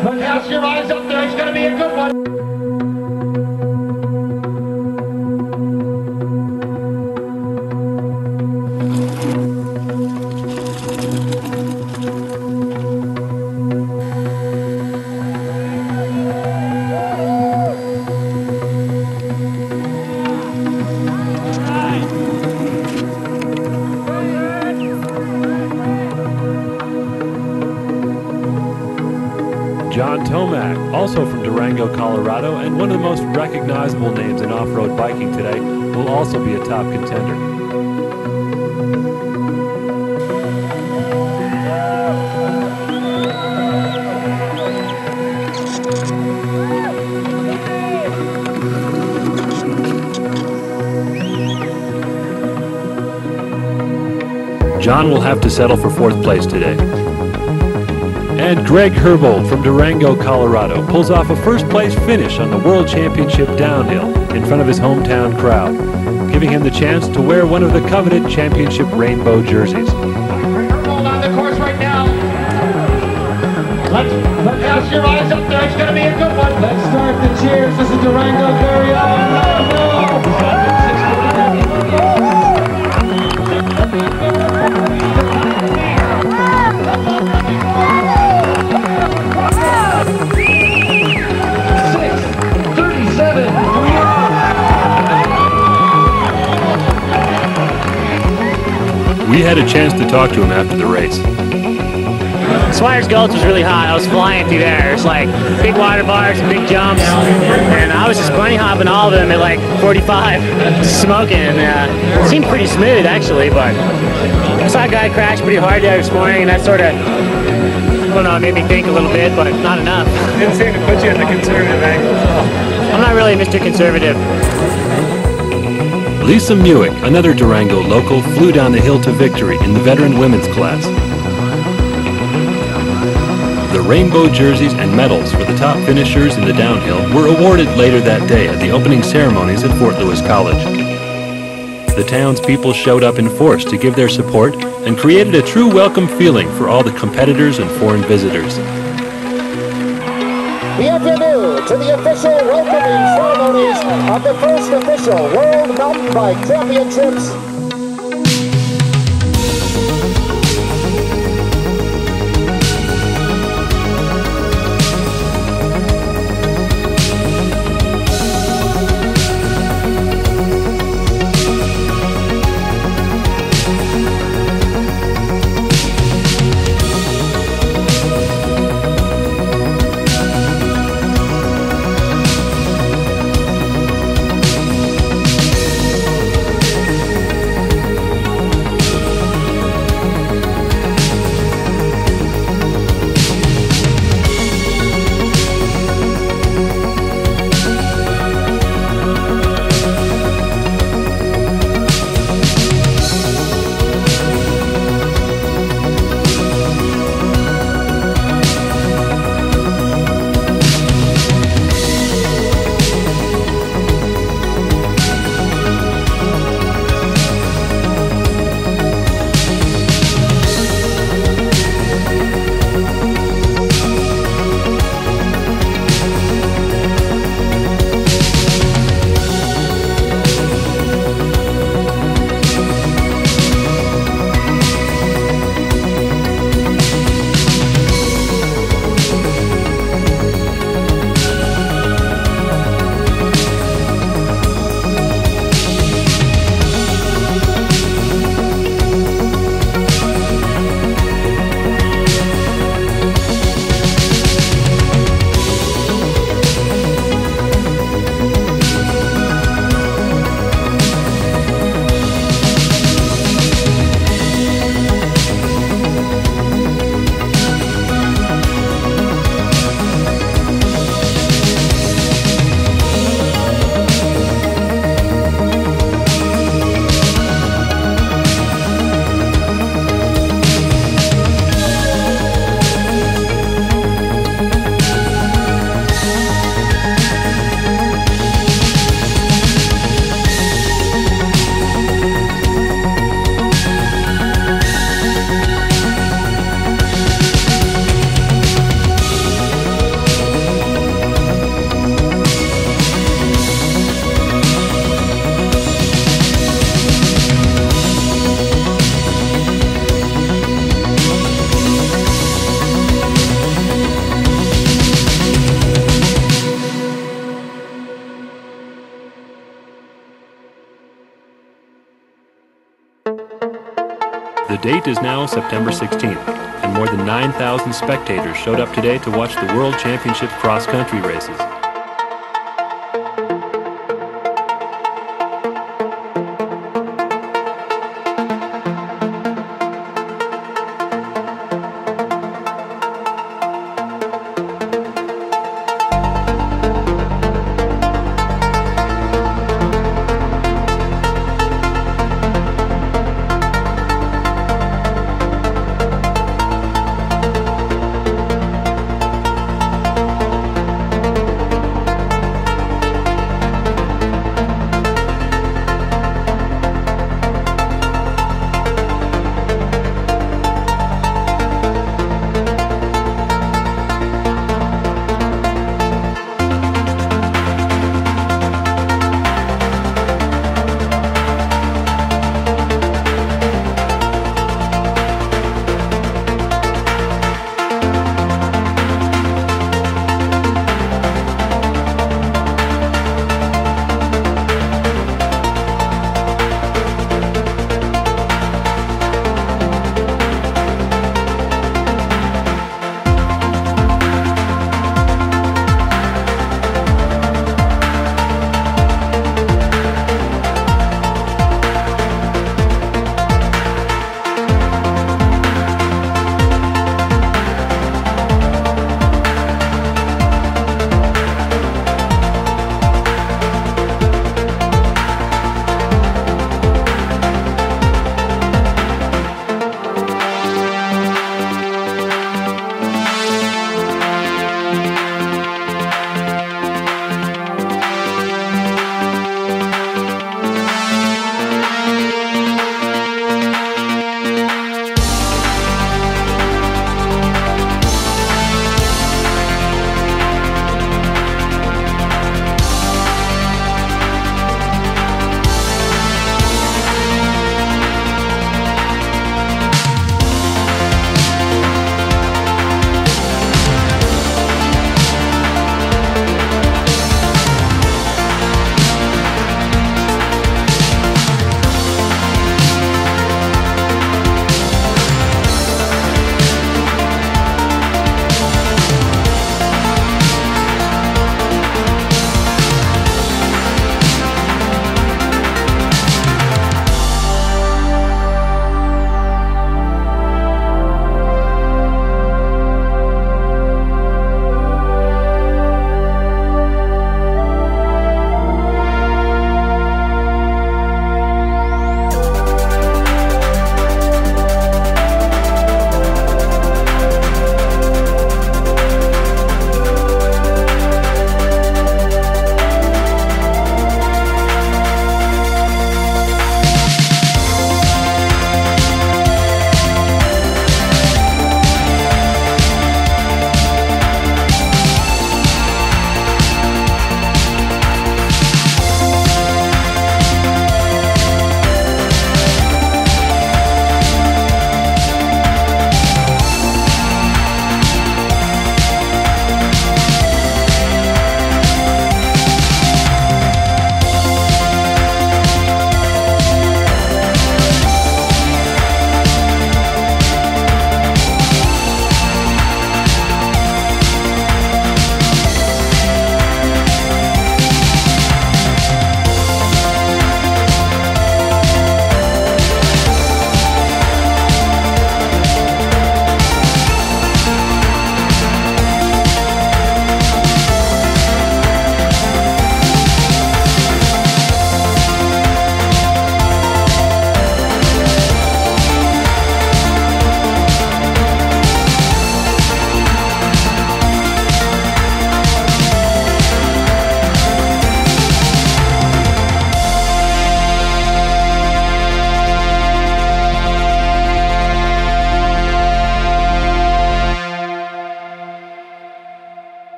But cast your eyes up there, it's going to be a good one. John Tomac, also from Durango, Colorado, and one of the most recognizable names in off-road biking today, will also be a top contender. John will have to settle for 4th place today. And Greg Herbold from Durango, Colorado, pulls off a first-place finish on the World Championship downhill in front of his hometown crowd, giving him the chance to wear one of the coveted championship rainbow jerseys. Herbold on the course right now. Let's cast your eyes up there. It's going to be a good one. Let's start the cheers. This is Durango's very own Fondo. We had a chance to talk to him after the race. Swire's Gulch was really hot. I was flying through there. It's like big water bars and big jumps, and I was just bunny hopping all of them at like 45, smoking, and it seemed pretty smooth actually, but I saw a guy crash pretty hard there this morning, and that sort of, I don't know, it made me think a little bit, but not enough. Didn't seem to put you in the conservative angle. I'm not really Mr. Conservative. Lisa Muick, another Durango local, flew down the hill to victory in the veteran women's class. The rainbow jerseys and medals for the top finishers in the downhill were awarded later that day at the opening ceremonies at Fort Lewis College. The townspeople showed up in force to give their support and created a true welcome feeling for all the competitors and foreign visitors. Bienvenue to the official welcoming ceremonies of the first official World Mountain Bike Championships. date is now September 16th, and more than 9,000 spectators showed up today to watch the World Championship cross-country races.